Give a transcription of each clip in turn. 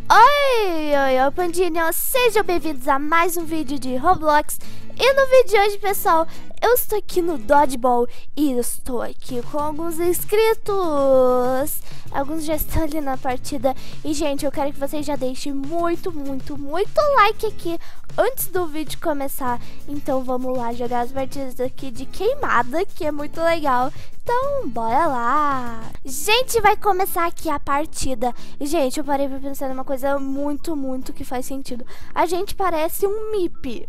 Oi, Pandinha, sejam bem-vindos a mais um vídeo de Roblox. E no vídeo de hoje, pessoal, eu estou aqui no Dodgeball e estou aqui com alguns inscritos. Alguns já estão ali na partida. E, gente, eu quero que vocês já deixem muito like aqui antes do vídeo começar. Então, vamos lá jogar as partidas aqui de queimada, que é muito legal. Então, bora lá. Gente, vai começar aqui a partida. E, gente, eu parei pra pensar numa coisa muito que faz sentido. A gente parece um Mip.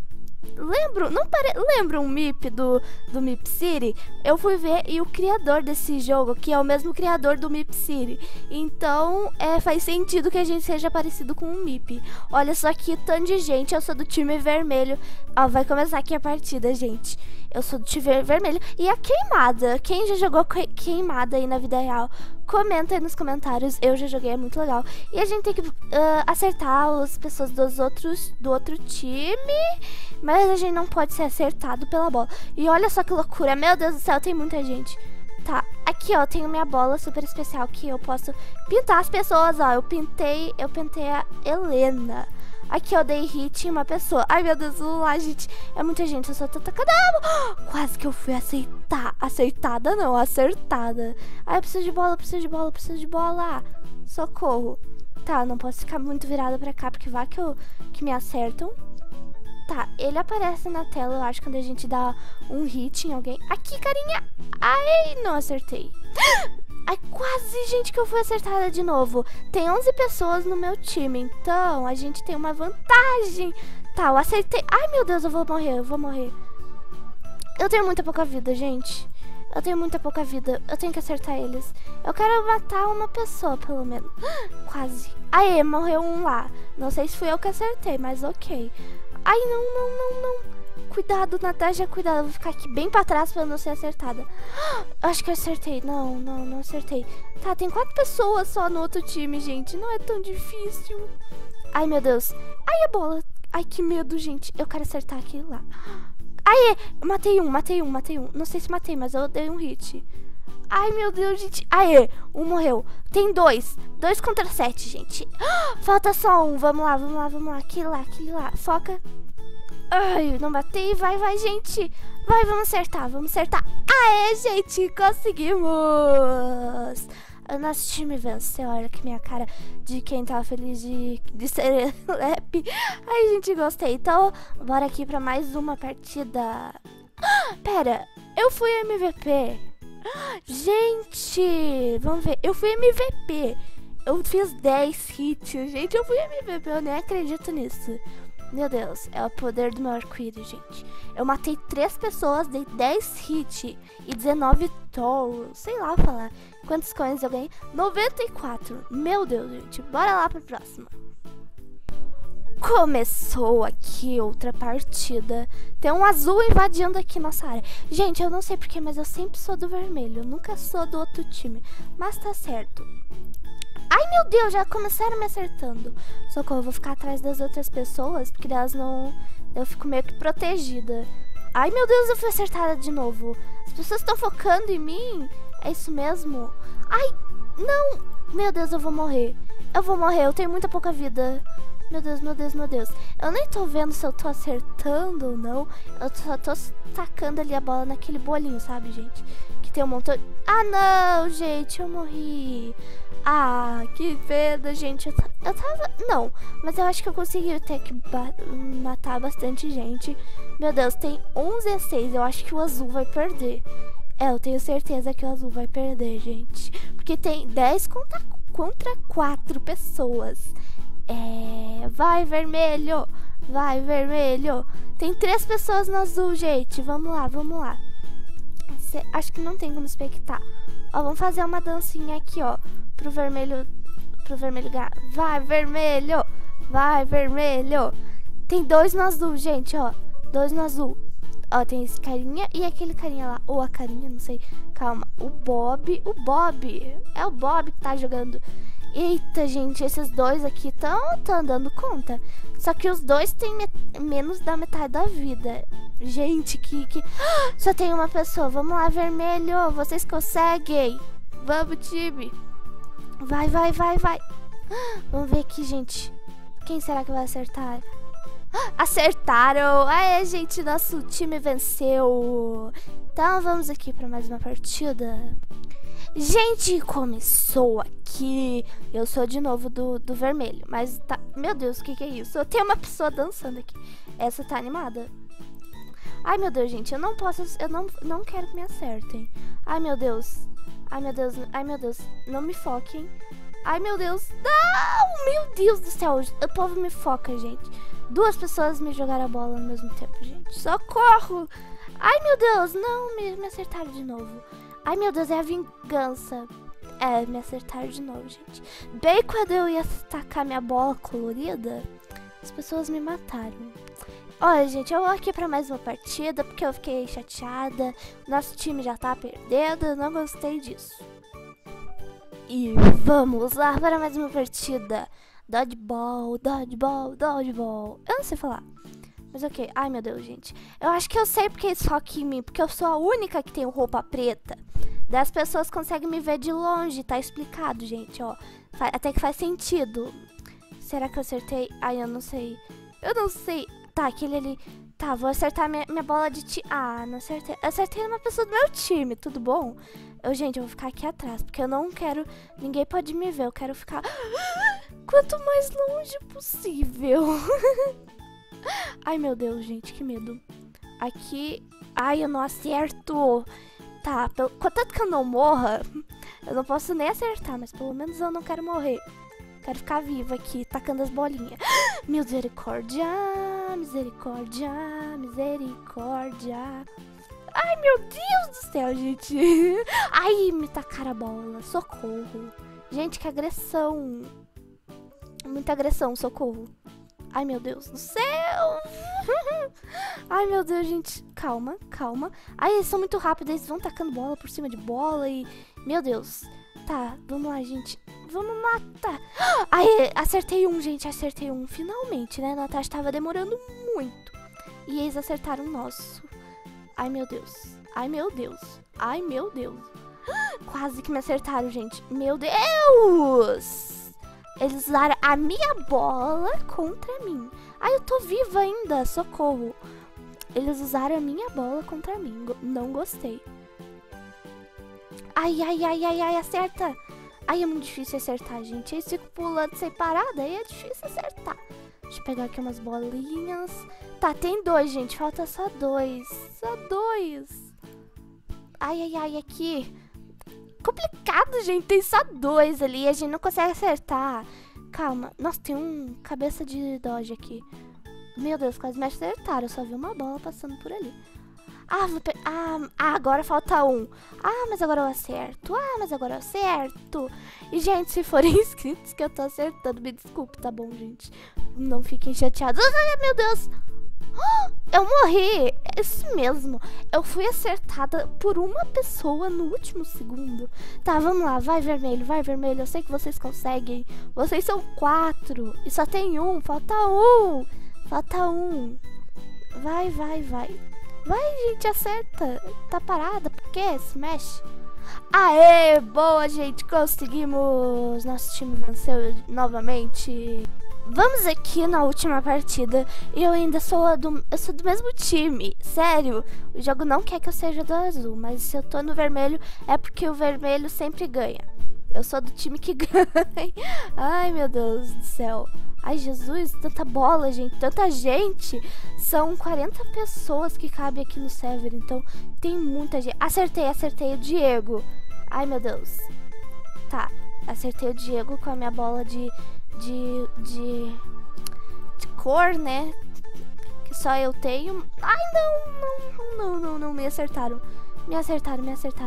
Lembra um Mip do Mip City? Eu fui ver e o criador desse jogo, que é o mesmo criador do Mip City. Então, faz sentido que a gente seja parecido com um Mip. Olha só que tanto de gente, eu sou do time vermelho. Ó, vai começar aqui a partida, gente. Eu sou do time vermelho. E a queimada, quem já jogou queimada aí na vida real? Comenta aí nos comentários, eu já joguei, é muito legal. E a gente tem que acertar as pessoas do outro time, mas a gente não pode ser acertado pela bola. E olha só que loucura, meu Deus do céu, tem muita gente. Tá, aqui ó, tenho minha bola super especial que eu posso pintar as pessoas, ó. Eu pintei a Helena. Aqui eu dei hit em uma pessoa. Ai meu Deus, lá gente, é muita gente, eu só tô tacando. Quase que eu fui acertada. Ai, eu preciso de bola. Socorro. Tá, não posso ficar muito virada pra cá, porque vai que me acertam. Tá, ele aparece na tela, eu acho, quando a gente dá um hit em alguém. Aqui, carinha. Ai, não acertei. Ai, quase, gente, que eu fui acertada de novo. Tem 11 pessoas no meu time, então a gente tem uma vantagem. Tá, eu acertei. Ai, meu Deus, eu vou morrer. Eu tenho muita pouca vida, gente. Eu tenho que acertar eles. Eu quero matar uma pessoa, pelo menos. Quase. Aê, morreu um lá. Não sei se fui eu que acertei, mas ok. Ai, não. Cuidado, Natasha, cuidado. Eu vou ficar aqui bem pra trás pra não ser acertada. Acho que eu acertei. Não acertei. Tá, tem 4 pessoas só no outro time, gente. Não é tão difícil. Ai, meu Deus. Ai, a bola. Ai, que medo, gente. Eu quero acertar aquele lá. Ai, matei um. Não sei se matei, mas eu dei um hit. Ai, meu Deus, gente. Aê, um morreu. Tem 2. 2 contra 7, gente. Falta só um. Vamos lá. Aquele lá. Foca. Ai, não batei. Vai, gente. Vai, vamos acertar. Aê, gente, conseguimos. O nosso time venceu. Olha que minha cara de quem tava feliz de ser rap. Ai, gente, gostei. Então, bora aqui pra mais uma partida. Pera, eu fui MVP. Gente, vamos ver. Eu fui MVP. Eu fiz 10 hits. Gente, eu fui MVP. Eu nem acredito nisso. Meu Deus, é o poder do meu arco-íris, gente. Eu matei 3 pessoas, dei 10 hits e 19 touros. Sei lá falar quantos coins eu ganhei. 94. Meu Deus, gente. Bora lá pra próxima. Começou aqui outra partida. Tem um azul invadindo aqui nossa área. Gente, eu não sei porquê, mas eu sempre sou do vermelho. Eu nunca sou do outro time. Mas tá certo. Ai, meu Deus, já começaram me acertando. Socorro, eu vou ficar atrás das outras pessoas, porque elas não... Eu fico meio que protegida. Ai, meu Deus, eu fui acertada de novo. As pessoas estão focando em mim. É isso mesmo? Ai, não. Meu Deus, eu vou morrer. Eu tenho muita pouca vida. Meu Deus. Eu nem tô vendo se eu tô acertando ou não. Eu só tô tacando ali a bola naquele bolinho, sabe, gente? Que tem um montão... Ah, não, gente, eu morri. Ah, que pena, gente. Eu tava... Não, mas eu acho que eu consegui até que matar bastante gente. Meu Deus, tem 11 a 6. Eu acho que o azul vai perder. Eu tenho certeza que o azul vai perder, gente. Porque tem 10 contra 4 pessoas. Vai, vermelho. Tem 3 pessoas no azul, gente. Vamos lá. Acho que não tem como expectar. Ó, vamos fazer uma dancinha aqui, ó. Pro vermelho ganhar. Vai, vermelho. Tem 2 no azul, gente, ó. 2 no azul. Ó, tem esse carinha e aquele carinha lá. Ou a carinha, não sei. Calma. O Bob. É o Bob que tá jogando. Eita, gente, esses 2 aqui estão dando conta. Só que os 2 têm menos da metade da vida. Gente, só tem uma pessoa. Vamos lá, vermelho. Vocês conseguem. Vamos, time. Vai. Vamos ver aqui, gente. Quem será que vai acertar? Acertaram! Aê, gente, nosso time venceu. Então vamos aqui para mais uma partida. Gente, começou aqui. Eu sou de novo do vermelho. Mas tá... Meu Deus, o que é isso? Eu tenho uma pessoa dançando aqui. Essa tá animada. Ai, meu Deus, gente. Eu não posso... Eu não quero que me acertem. Ai, meu Deus. Ai, meu Deus. Ai, meu Deus. Não me foquem. Ai, meu Deus. Não! Meu Deus do céu. O povo me foca, gente. Duas pessoas me jogaram a bola ao mesmo tempo, gente. Socorro! Ai, meu Deus. Não, me acertaram de novo. Ai, meu Deus, é a vingança. É, me acertaram de novo, gente. Bem quando eu ia tacar minha bola colorida, as pessoas me mataram. Olha, gente, eu vou aqui pra mais uma partida, porque eu fiquei chateada. Nosso time já tá perdendo, eu não gostei disso. E vamos lá para mais uma partida. Dodgeball, dodgeball, dodgeball. Eu não sei falar. Mas ok. Ai, meu Deus, gente. Eu acho que eu sei porque eles focam em mim. Porque eu sou a única que tem roupa preta. Daí as pessoas conseguem me ver de longe. Tá explicado, gente, ó. Até que faz sentido. Será que eu acertei? Ai, eu não sei. Eu não sei. Tá, aquele ali... Tá, vou acertar minha bola de time. Ah, não acertei. Acertei uma pessoa do meu time, tudo bom? Gente, eu vou ficar aqui atrás. Porque eu não quero... Ninguém pode me ver. Eu quero ficar... Quanto mais longe possível. Ai, meu Deus, gente, que medo. Aqui... Ai, eu não acerto. Tá, contanto que eu não morra, eu não posso nem acertar, mas pelo menos eu não quero morrer. Quero ficar viva aqui, tacando as bolinhas. Misericórdia, misericórdia, misericórdia. Ai, meu Deus do céu, gente. Ai, me tacaram a bola. Socorro. Gente, que agressão. Muita agressão, socorro. Ai, meu Deus do céu. Ai, meu Deus, gente. Calma, calma. Ai, eles são muito rápidos. Eles vão tacando bola por cima de bola e... Meu Deus. Tá, vamos lá, gente. Vamos matar. Ai, acertei um, gente. Acertei um. Finalmente, né? Natasha tava demorando muito. E eles acertaram o nosso. Ai, meu Deus. Ai, meu Deus. Ai, meu Deus. Quase que me acertaram, gente. Meu Deus! Eles usaram a minha bola contra mim. Ai, eu tô viva ainda. Socorro. Eles usaram a minha bola contra mim. Não gostei. Ai, ai, ai, ai, ai, acerta. Ai, é muito difícil acertar, gente. Eles ficam pulando sem parada, aí é difícil acertar. Deixa eu pegar aqui umas bolinhas. Tá, tem dois, gente. Falta só dois. Só dois. Ai, ai, ai, aqui. Complicado, gente. Tem só dois ali. A gente não consegue acertar. Calma. Nossa, tem um cabeça de Dodge aqui. Meu Deus, quase me acertaram. Eu só vi uma bola passando por ali. Agora falta um. Mas agora eu acerto. Mas agora eu acerto. E, gente, se forem inscritos que eu tô acertando, me desculpe, tá bom, gente? Não fiquem chateados. Meu Deus. Eu morri. É isso mesmo. Eu fui acertada por uma pessoa no último segundo. Tá, vamos lá. Vai, vermelho. Vai, vermelho. Eu sei que vocês conseguem. Vocês são 4. E só tem um. Falta um. Falta um. Vai, vai, vai. Vai, gente, acerta. Tá parada? Por quê? Se mexe. Aê, boa, gente. Conseguimos. Nosso time venceu novamente. Vamos aqui na última partida. E eu ainda sou eu sou do mesmo time. Sério. O jogo não quer que eu seja do azul. Mas se eu tô no vermelho, é porque o vermelho sempre ganha. Eu sou do time que ganha. Ai, meu Deus do céu. Ai, Jesus, tanta bola, gente, tanta gente. São 40 pessoas que cabem aqui no server, então tem muita gente. Acertei o Diego. Ai, meu Deus. Tá, acertei o Diego com a minha bola de cor, né? Que só eu tenho. Ai, não, me acertaram. Me acertaram.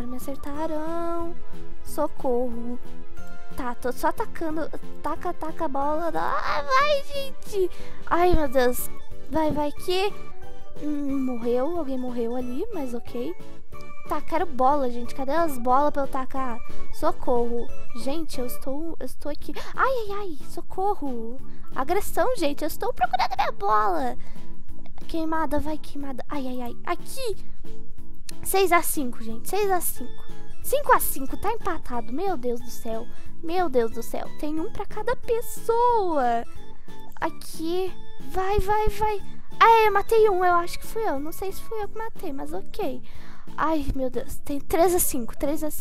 Socorro. Tá, tô só atacando. Taca a bola. Vai, gente. Ai, meu Deus. Vai que... morreu, alguém morreu ali, mas ok. Tá, quero bola, gente. Cadê as bolas pra eu tacar? Socorro. Gente, eu estou aqui. Ai, socorro. Agressão, gente. Eu estou procurando minha bola. Queimada, vai, queimada. Ai. Aqui. 6-5, gente. 6-5. 5-5, tá empatado. Meu Deus do céu. Meu Deus do céu, tem um pra cada pessoa. Aqui, vai. Ah, eu matei um, eu acho que fui eu. Não sei se fui eu que matei, mas ok. Ai, meu Deus, tem 3-5.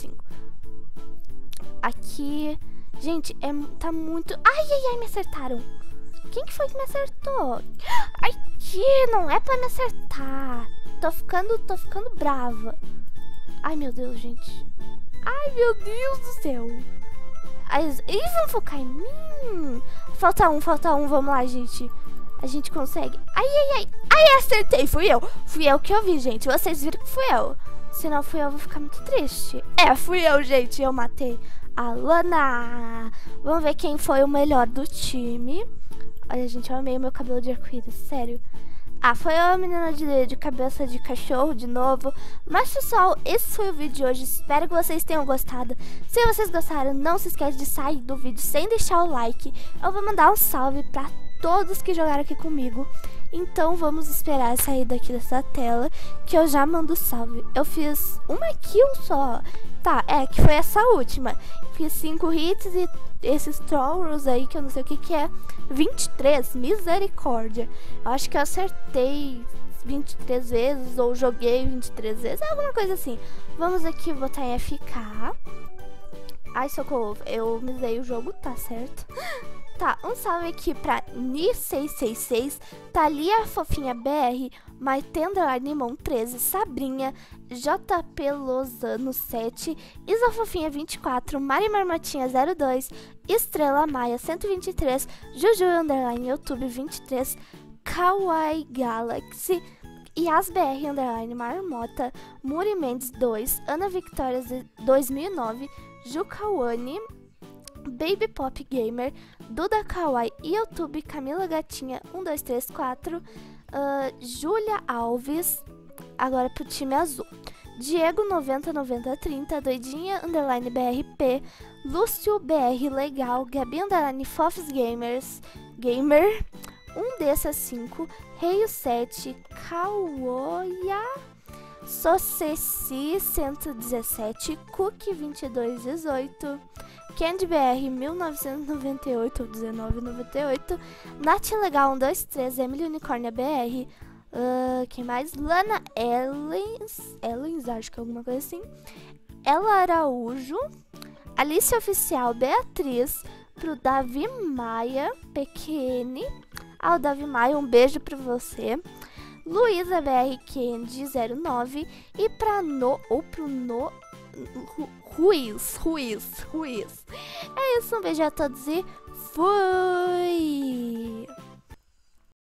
Aqui, gente, tá muito... Ai, me acertaram. Quem que foi que me acertou? Aqui, não é pra me acertar. Tô ficando brava. Ai, meu Deus, gente. Ai, meu Deus do céu. Eles vão focar em mim. Falta um, vamos lá, gente. A gente consegue. Ai, acertei, fui eu que eu vi, gente. Vocês viram que fui eu. Se não fui eu vou ficar muito triste. É, fui eu, gente, eu matei a Lana. Vamos ver quem foi o melhor do time. Olha, gente, eu amei o meu cabelo de arco-íris, sério. Ah, foi a menina de cabeça de cachorro de novo. Mas, pessoal, esse foi o vídeo de hoje. Espero que vocês tenham gostado. Se vocês gostaram, não se esquece de sair do vídeo sem deixar o like. Eu vou mandar um salve pra todos que jogaram aqui comigo. Então, vamos esperar sair daqui dessa tela, que eu já mando salve. Eu fiz uma kill só. Tá, que foi essa última. Fiz 5 hits e esses trolls aí, que eu não sei o que é. 23, misericórdia. Eu acho que eu acertei 23 vezes, ou joguei 23 vezes, alguma coisa assim. Vamos aqui botar em FK. Ai, socorro, eu misei o jogo, tá certo? Tá, um salve aqui pra Ni666, Thalia Fofinha BR, Maitenda Limão 13, Sabrinha, JP Lozano 7, Isa Fofinha 24, Mari Marmotinha 02, Estrela Maia 123, Juju Underline YouTube 23, Kawaii Galaxy, YasBR Underline Marmota, Muri Mendes 2, Ana Victoria 2009, Jukawane, Baby Pop Gamer, Duda Kawaii, YouTube, Camila Gatinha 1234, Júlia Alves, agora pro time azul, Diego 909030, Doidinha Underline BRP, Lúcio BR Legal, Gabi Underline Fofs Gamer, 1D5, Reio 7, Kawoya, Soceci 117, Cook 2218, Candy BR 1998 ou 1998, Nath Legal 123, Emily Unicórnia BR, quem mais? Lana Ellens, acho que é alguma coisa assim, Ela Araújo, Alice Oficial Beatriz, pro Davi Maia Pequene, o Davi Maia, um beijo pra você, Luísa BR Candy 09 e pro Ruiz. É isso, um beijo a todos e fui!